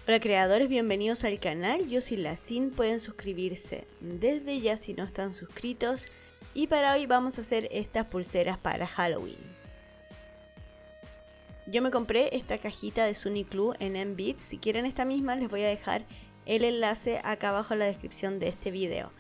Hola creadores, bienvenidos al canal, yo soy Lacin, pueden suscribirse desde ya si no están suscritos. Y para hoy vamos a hacer estas pulseras para Halloween. Yo me compré esta cajita de Sunny Clue en MBits, si quieren esta misma les voy a dejar el enlace acá abajo en la descripción de este video.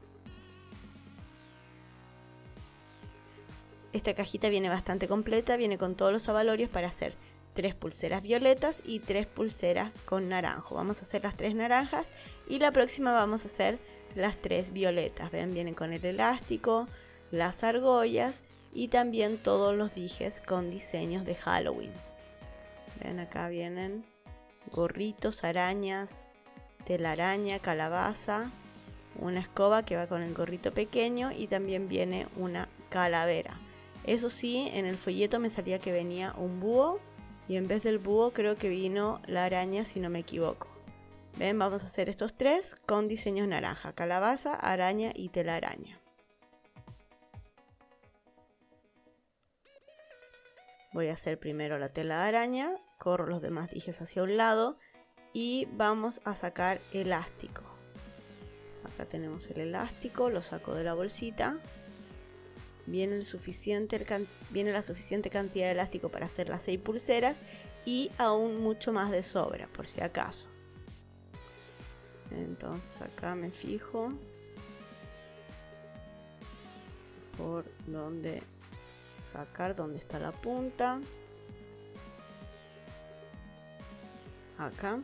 Esta cajita viene bastante completa, viene con todos los abalorios para hacer 3 pulseras violetas y 3 pulseras con naranjo. Vamos a hacer las 3 naranjas y la próxima vamos a hacer las 3 violetas. Ven, vienen con el elástico, las argollas y también todos los dijes con diseños de Halloween. Ven, acá vienen gorritos, arañas, telaraña, calabaza, una escoba que va con el gorrito pequeño y también viene una calavera. Eso sí, en el folleto me salía que venía un búho. Y en vez del búho creo que vino la araña, si no me equivoco. Ven, vamos a hacer estos 3 con diseños naranja: calabaza, araña y telaraña. Voy a hacer primero la tela de araña, corro los demás dijes hacia un lado y vamos a sacar elástico. Acá tenemos el elástico, lo saco de la bolsita. Viene la suficiente cantidad de elástico para hacer las 6 pulseras y aún mucho más de sobra por si acaso. Entonces acá me fijo por dónde sacar, dónde está la punta. Acá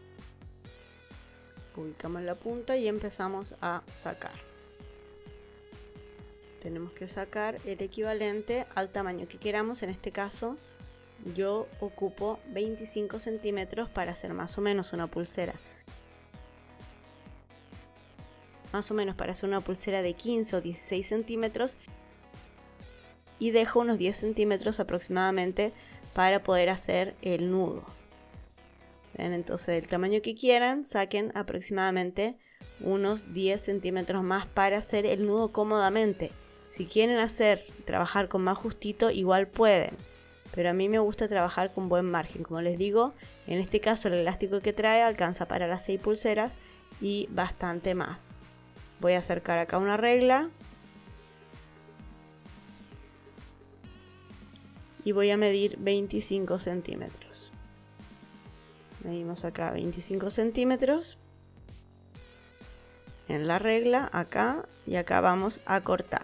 ubicamos la punta y empezamos a sacar. Tenemos que sacar el equivalente al tamaño que queramos. En este caso yo ocupo 25 centímetros para hacer más o menos una pulsera. Más o menos para hacer una pulsera de 15 o 16 centímetros. Y dejo unos 10 centímetros aproximadamente para poder hacer el nudo. Bien, entonces del tamaño que quieran saquen aproximadamente unos 10 centímetros más para hacer el nudo cómodamente. Si quieren trabajar con más justito, igual pueden, pero a mí me gusta trabajar con buen margen. Como les digo, en este caso el elástico que trae alcanza para las 6 pulseras y bastante más. Voy a acercar acá una regla y voy a medir 25 centímetros. Medimos acá 25 centímetros en la regla, acá, y acá vamos a cortar.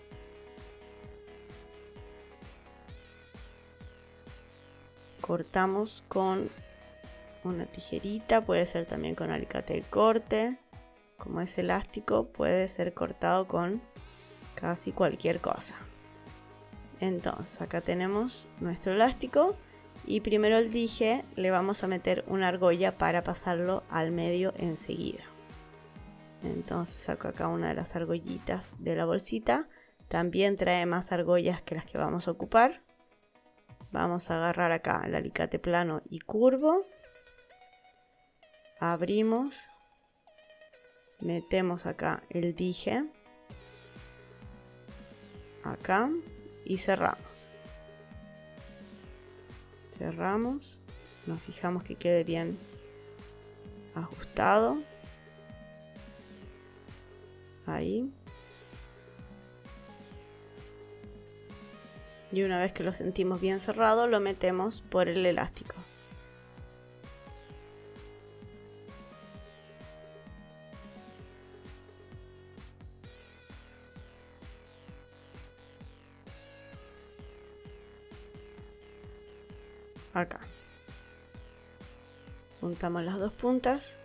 Cortamos con una tijerita, puede ser también con alicate de corte. Como es elástico, puede ser cortado con casi cualquier cosa. Entonces acá tenemos nuestro elástico y primero el dije le vamos a meter una argolla para pasarlo al medio enseguida. Entonces saco acá una de las argollitas de la bolsita. También trae más argollas que las que vamos a ocupar. Vamos a agarrar acá el alicate plano y curvo. Abrimos. Metemos acá el dije. Acá. Y cerramos. Cerramos. Nos fijamos que quede bien ajustado. Ahí. Y una vez que lo sentimos bien cerrado, lo metemos por el elástico. Acá. Juntamos las dos puntas.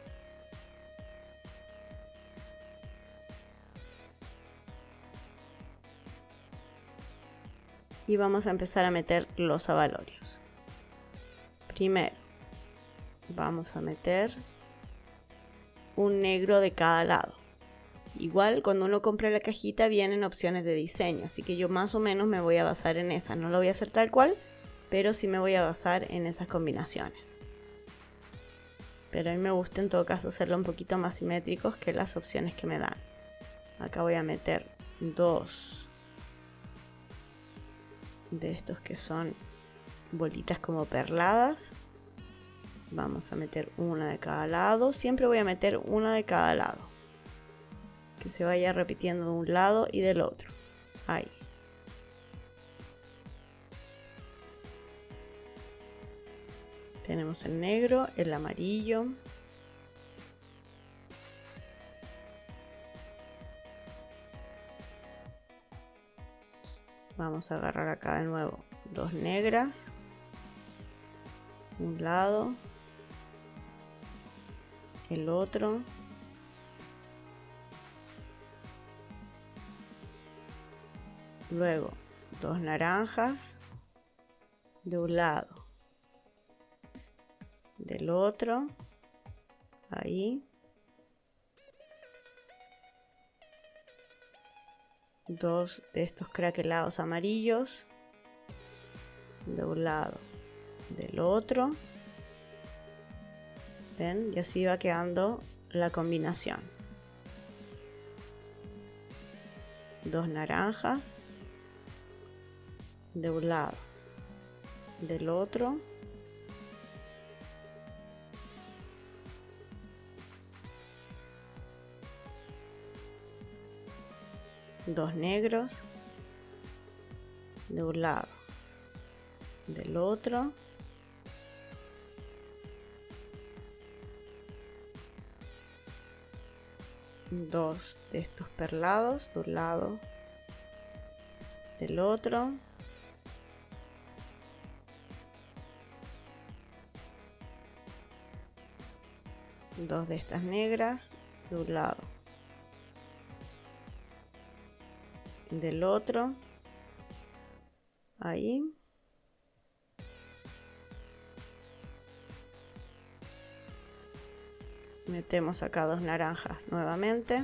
Y vamos a empezar a meter los abalorios. Primero vamos a meter un negro de cada lado. Igual cuando uno compra la cajita vienen opciones de diseño, así que yo más o menos me voy a basar en esas. No lo voy a hacer tal cual, pero sí me voy a basar en esas combinaciones. Pero a mí me gusta en todo caso hacerlo un poquito más simétricos que las opciones que me dan. Acá voy a meter 2 de estos que son bolitas como perladas. Vamos a meter una de cada lado. Siempre voy a meter una de cada lado. Que se vaya repitiendo de un lado y del otro. Ahí. Tenemos el negro, el amarillo. Vamos a agarrar acá de nuevo dos negras. Un lado. El otro. Luego dos naranjas de un lado, del otro, ahí, dos de estos craquelados amarillos de un lado, del otro. ¿Ven? Y así va quedando la combinación. Dos naranjas de un lado, del otro, dos negros de un lado, del otro, dos de estos perlados de un lado, del otro, dos de estas negras de un lado, del otro, ahí, metemos acá dos naranjas nuevamente,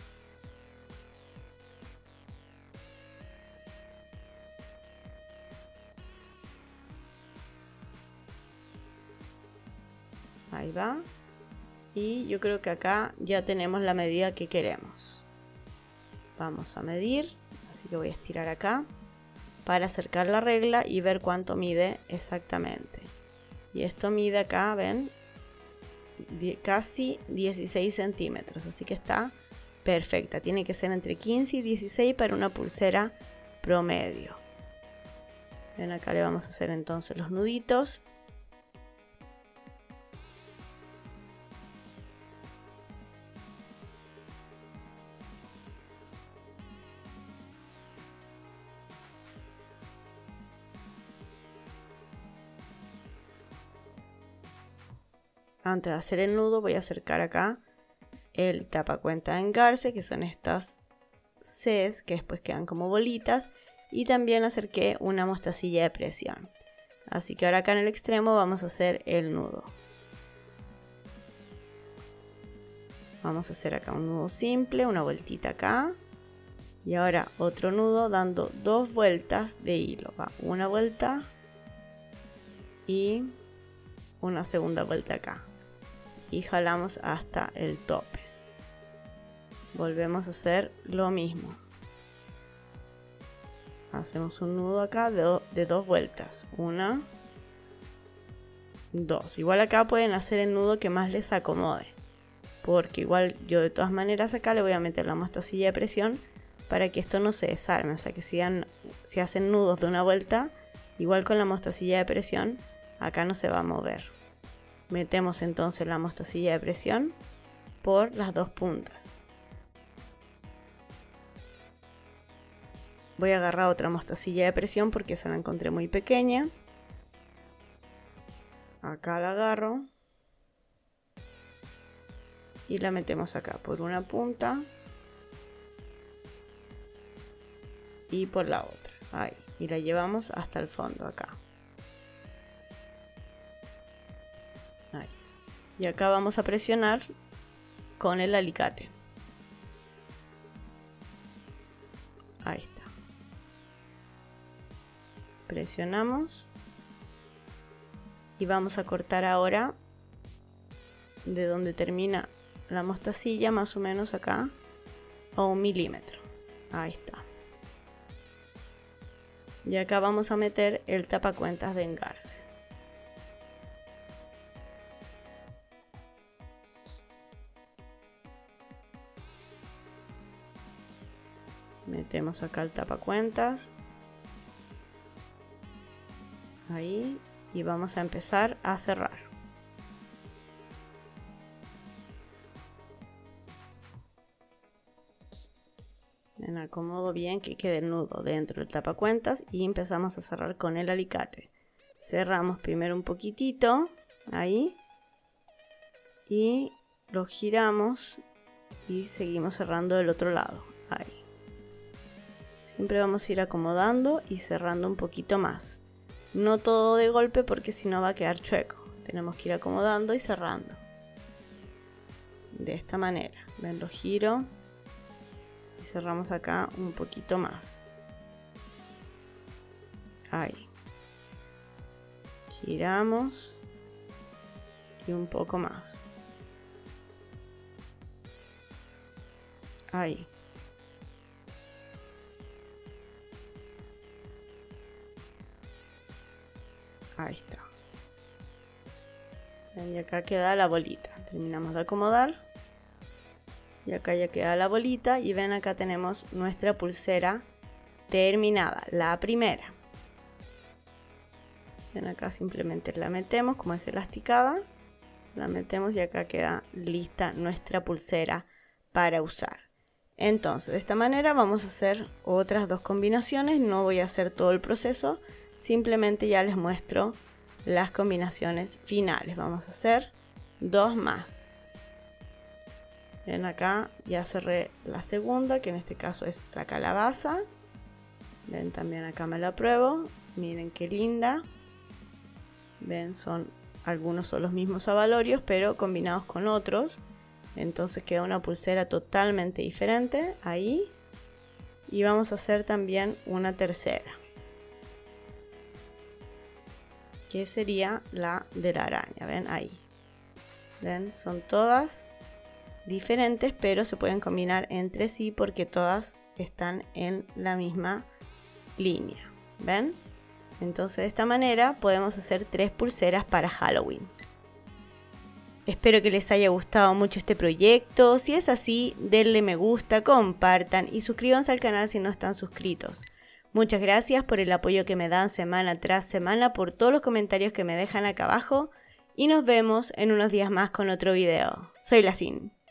ahí va. Y yo creo que acá ya tenemos la medida que queremos. Vamos a medir, así que voy a estirar acá para acercar la regla y ver cuánto mide exactamente. Y esto mide acá, ven, casi 16 centímetros, así que está perfecta. Tiene que ser entre 15 y 16 para una pulsera promedio. Ven, acá le vamos a hacer entonces los nuditos. Antes de hacer el nudo voy a acercar acá el tapacuenta de engarce, que son estas Cs que después quedan como bolitas, y también acerqué una mostacilla de presión. Así que ahora acá en el extremo vamos a hacer el nudo. Vamos a hacer acá un nudo simple, una vueltita acá, y ahora otro nudo dando dos vueltas de hilo. Va una vuelta y una segunda vuelta acá. Y jalamos hasta el tope. Volvemos a hacer lo mismo. Hacemos un nudo acá de dos vueltas. Una, dos. Igual acá pueden hacer el nudo que más les acomode. Porque igual yo de todas maneras acá le voy a meter la mostacilla de presión para que esto no se desarme. O sea que si hacen nudos de una vuelta, igual con la mostacilla de presión, acá no se va a mover. Metemos entonces la mostacilla de presión por las dos puntas. Voy a agarrar otra mostacilla de presión porque esa la encontré muy pequeña. Acá la agarro. Y la metemos acá por una punta. Y por la otra. Ahí. Y la llevamos hasta el fondo acá. Ahí. Y acá vamos a presionar con el alicate. Ahí está. Presionamos. Y vamos a cortar ahora de donde termina la mostacilla, más o menos acá, a 1 milímetro. Ahí está. Y acá vamos a meter el tapacuentas de engarce. Metemos acá el tapacuentas. Ahí. Y vamos a empezar a cerrar. Me acomodo bien que quede el nudo dentro del tapacuentas y empezamos a cerrar con el alicate. Cerramos primero un poquitito, ahí, y lo giramos y seguimos cerrando del otro lado, ahí. Siempre vamos a ir acomodando y cerrando un poquito más. No todo de golpe porque si no va a quedar chueco. Tenemos que ir acomodando y cerrando. De esta manera. Ven, lo giro. Y cerramos acá un poquito más. Ahí. Giramos. Y un poco más. Ahí. Ahí está. Y acá queda la bolita. Terminamos de acomodar. Y acá ya queda la bolita. Y ven, acá tenemos nuestra pulsera terminada. La primera. Ven, acá simplemente la metemos como es elasticada. La metemos y acá queda lista nuestra pulsera para usar. Entonces, de esta manera vamos a hacer otras dos combinaciones. No voy a hacer todo el proceso. Simplemente ya les muestro las combinaciones finales. Vamos a hacer dos más. Ven, acá ya cerré la segunda, que en este caso es la calabaza. Ven, también acá me la pruebo. Miren qué linda. Ven, algunos son los mismos abalorios, pero combinados con otros. Entonces queda una pulsera totalmente diferente. Ahí. Y vamos a hacer también una tercera, que sería la de la araña. Ven, ahí. Ven, son todas diferentes, pero se pueden combinar entre sí porque todas están en la misma línea. ¿Ven? Entonces de esta manera podemos hacer 3 pulseras para Halloween. Espero que les haya gustado mucho este proyecto. Si es así, denle me gusta, compartan y suscríbanse al canal si no están suscritos. Muchas gracias por el apoyo que me dan semana tras semana, por todos los comentarios que me dejan acá abajo y nos vemos en unos días más con otro video. Soy la Sin.